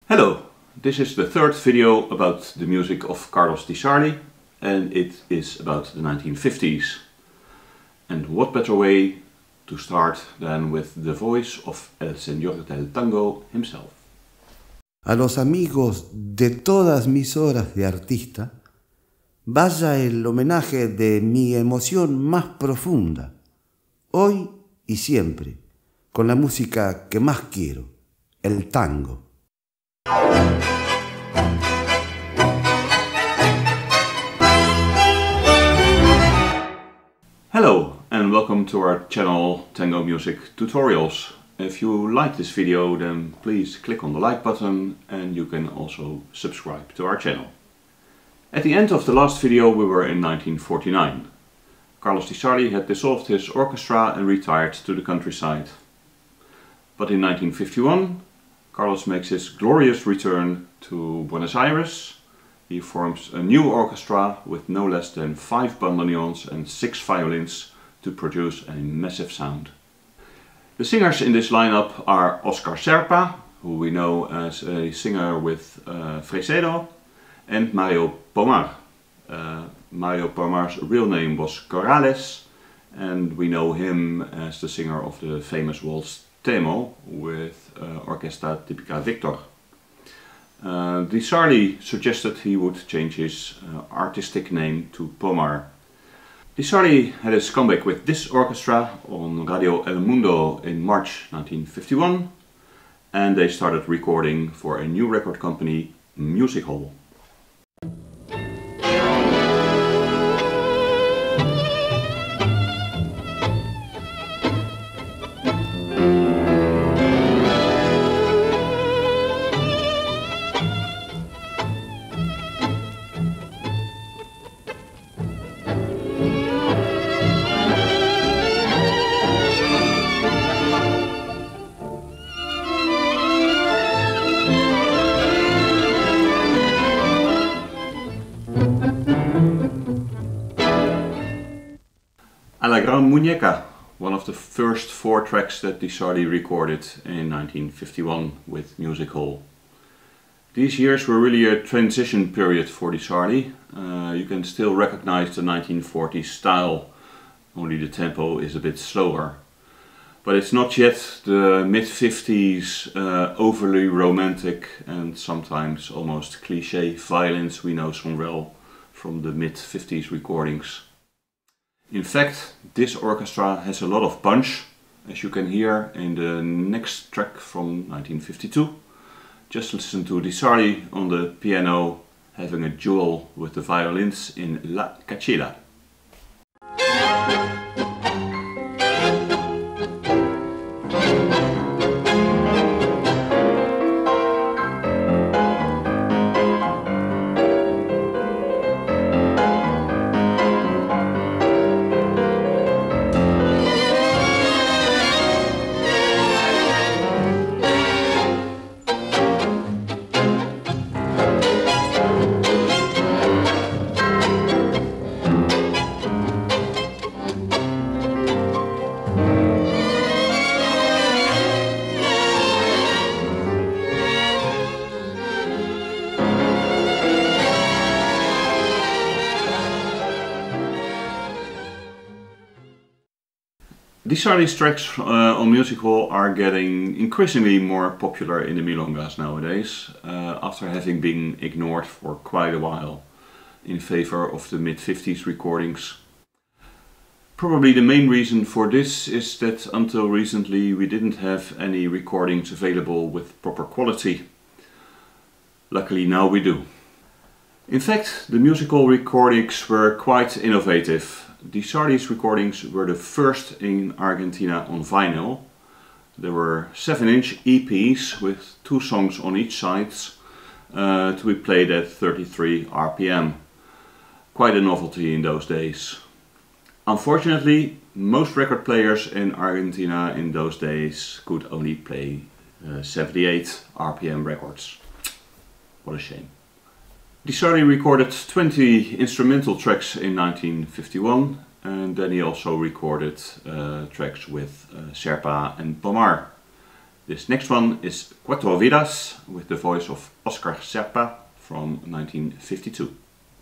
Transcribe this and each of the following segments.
Hello, this is the third video about the music of Carlos Di Sarli, and it is about the 1950s. And what better way to start than with the voice of el Señor del Tango himself. A los amigos de todas mis horas de artista, vaya el homenaje de mi emoción más profunda, hoy y siempre, con la música que más quiero, el tango. Hello and welcome to our channel Tango Music Tutorials. If you like this video, then please click on the like button and you can also subscribe to our channel. At the end of the last video we were in 1949. Carlos Di Sarli had dissolved his orchestra and retired to the countryside. But in 1951 Carlos makes his glorious return to Buenos Aires. He forms a new orchestra with no less than 5 bandoneons and 6 violins to produce a massive sound. The singers in this lineup are Serpa, who we know as a singer with Fresedo, and Mario Pomar. Mario Pomar's real name was Corrales, and we know him as the singer of the famous waltz Temo with orchestra típica Victor. Di Sarli suggested he would change his artistic name to Pomar. Di Sarli had his comeback with this orchestra on Radio El Mundo in March 1951, and they started recording for a new record company, Music Hall. La Gran Muñeca, one of the first 4 tracks that Di Sarli recorded in 1951 with Music Hall. These years were really a transition period for Di Sarli. You can still recognize the 1940s style, only the tempo is a bit slower. But it's not yet the mid-50s overly romantic and sometimes almost cliché violins we know so well from the mid-50s recordings. In fact, this orchestra has a lot of punch, as you can hear in the next track from 1952. Just listen to Di Sarli on the piano having a duel with the violins in La Cachila. Di Sarli's tracks on Music Hall are getting increasingly more popular in the milongas nowadays, after having been ignored for quite a while in favor of the mid-50s recordings. Probably the main reason for this is that until recently we didn't have any recordings available with proper quality. Luckily now we do. In fact, the Music Hall recordings were quite innovative. Di Sarli's recordings were the first in Argentina on vinyl. There were 7-inch EPs with 2 songs on each side to be played at 33 RPM. Quite a novelty in those days. Unfortunately, most record players in Argentina in those days could only play 78 RPM records. What a shame. Di Sarli recorded 20 instrumental tracks in 1951 and then he also recorded tracks with Serpa and Pomar. This next one is 4 Vidas with the voice of Oscar Serpa from 1952.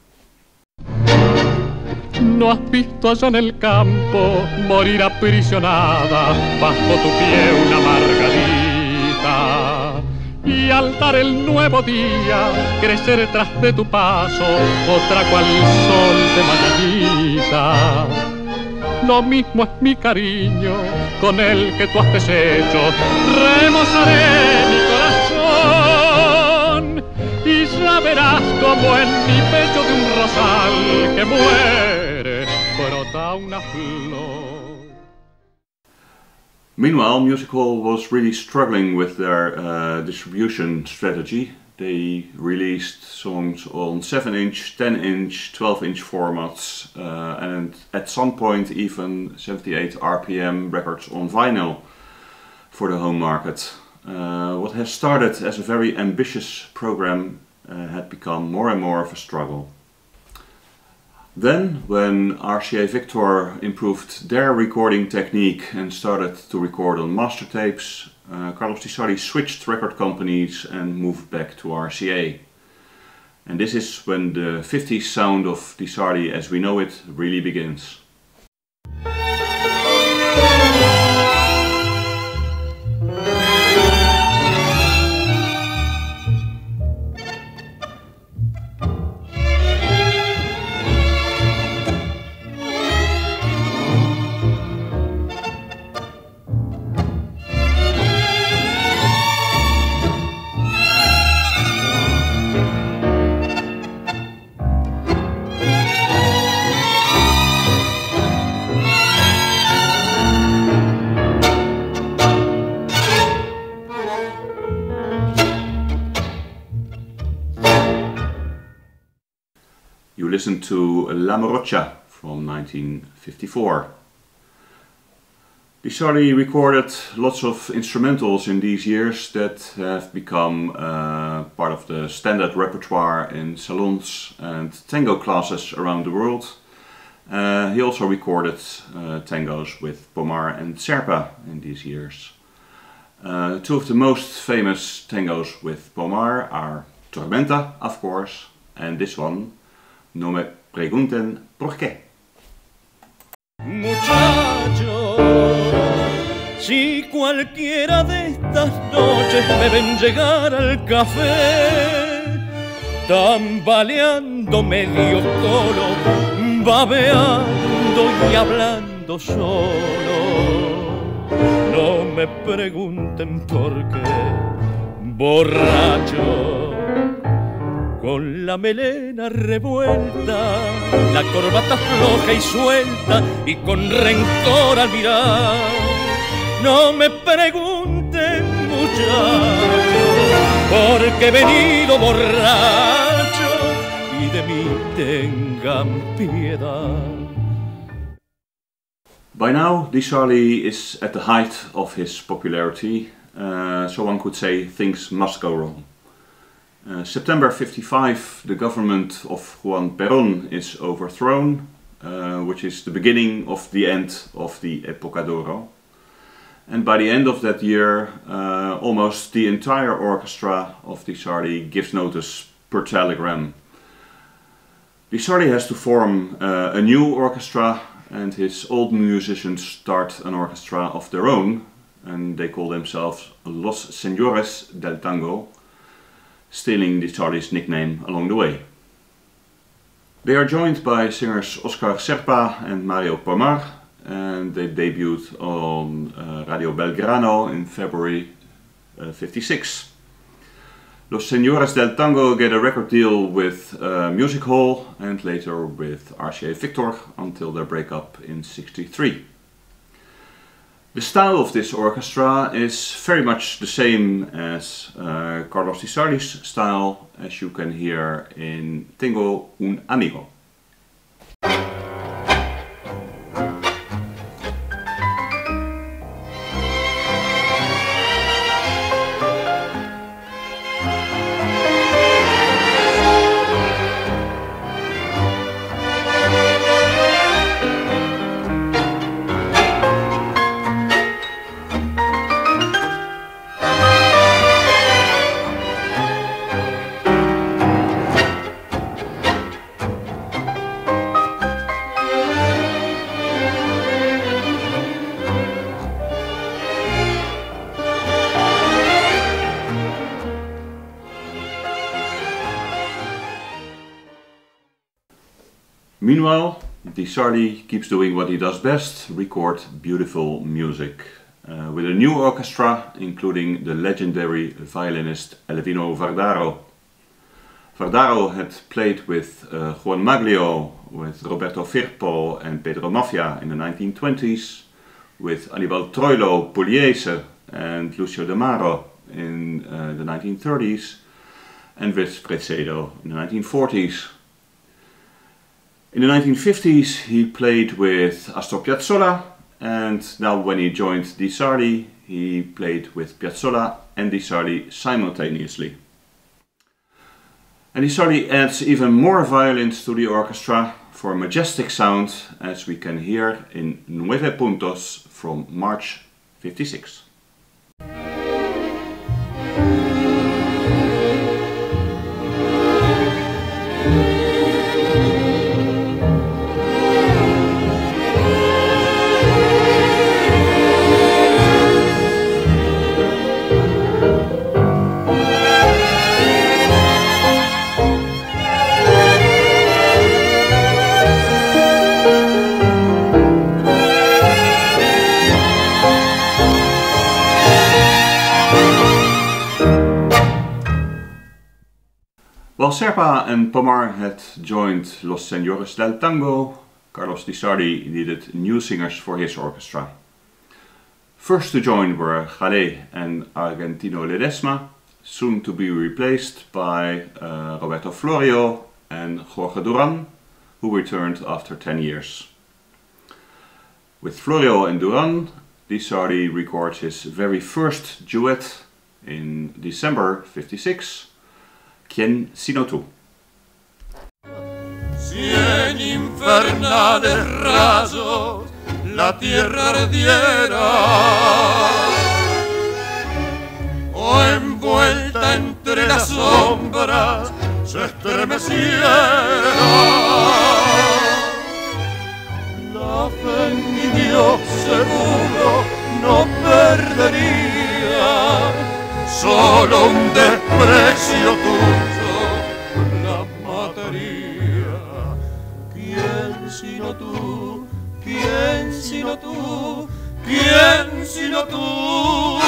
¿No has visto allá en el campo morir aprisionada bajo tu pie una margarita? Y al dar el nuevo día crecer tras de tu paso otra cual sol de mañanita. Lo mismo es mi cariño con el que tú has deshecho. Remozaré mi corazón y ya verás como en mi pecho de un rosal que muere brota una flor. Meanwhile, Music Hall was really struggling with their distribution strategy. They released songs on 7-inch, 10-inch, 12-inch formats and at some point even 78 RPM records on vinyl for the home market. What has started as a very ambitious program had become more and more of a struggle. Then, when RCA Victor improved their recording technique and started to record on master tapes, Carlos Di Sarli switched record companies and moved back to RCA. And this is when the 50s sound of Di Sarli as we know it really begins. You listen to La Morocha from 1954. Di Sarli recorded lots of instrumentals in these years that have become part of the standard repertoire in salons and tango classes around the world. He also recorded tangos with Pomar and Serpa in these years. Two of the most famous tangos with Pomar are Tormenta, of course, and this one, No me pregunten por qué. Muchacho, si cualquiera de estas noches me ven llegar al café, tambaleando medio colo, babeando y hablando solo, no me pregunten por qué, borracho, con la melena revuelta, la corbata floja y suelta y con rencor al mirar. No me pregunten, muchacho, porque he venido borracho y de mí tengan piedad. By now, Di Sarli is at the height of his popularity, so one could say things must go wrong. September 55, the government of Juan Perón is overthrown, which is the beginning of the end of the Época d'Oro. And by the end of that year, almost the entire orchestra of Di Sarli gives notice per telegram. Di Sarli has to form a new orchestra, and his old musicians start an orchestra of their own, and they call themselves Los Señores del Tango, stealing Di Sarli's nickname along the way. They are joined by singers Oscar Serpa and Mario Pomar, and they debuted on Radio Belgrano in February 56. Los Señores del Tango get a record deal with Music Hall and later with RCA Victor until their breakup in 63. The style of this orchestra is very much the same as Carlos Di Sarli's style, as you can hear in Tengo un amigo. Meanwhile, Di Sarli keeps doing what he does best, record beautiful music. With a new orchestra, including the legendary violinist Elvino Vardaro. Vardaro had played with Juan Maglio, with Roberto Firpo and Pedro Mafia in the 1920s, with Anibal Troilo Pugliese and Lucio De Maro in the 1930s, and with Fresedo in the 1940s. In the 1950s he played with Astor Piazzolla, and now when he joined Di Sarli, he played with Piazzolla and Di Sarli simultaneously. And Di Sarli adds even more violins to the orchestra for a majestic sound, as we can hear in Nueve Puntos from March 56. While Serpa and Pomar had joined Los Señores del Tango, Carlos Di Sarli needed new singers for his orchestra. First to join were Jalé and Argentino Ledesma, soon to be replaced by Roberto Florio and Jorge Duran, who returned after 10 years. With Florio and Duran, Di Sarli records his very first duet in December 56. ¿Quién sino tú? 100 infernales rayos la tierra ardiera, o envuelta entre las sombras se estremeciera. La fe en mi Dios seguro no perdería, solo un desprecio tuyo la mataría. ¿Quién sino tú? ¿Quién sino tú? ¿Quién sino tú?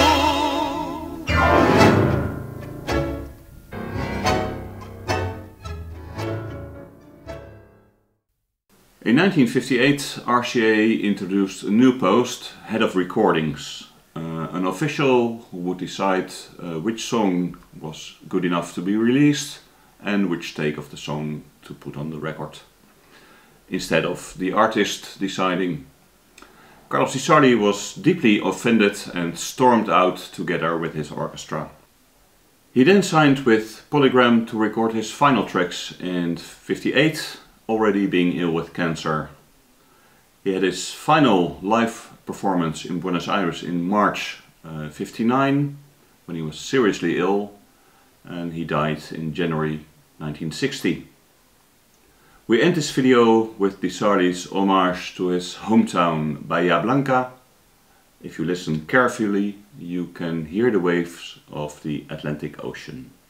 In 1958, RCA introduced a new post, Head of Recordings. An official who would decide which song was good enough to be released and which take of the song to put on the record, instead of the artist deciding. Carlos Di Sarli was deeply offended and stormed out together with his orchestra. He then signed with Polygram to record his final tracks in 58, already being ill with cancer. He had his final live performance in Buenos Aires in March 59, when he was seriously ill, and he died in January 1960. We end this video with Di Sarli's homage to his hometown Bahia Blanca. If you listen carefully, you can hear the waves of the Atlantic Ocean.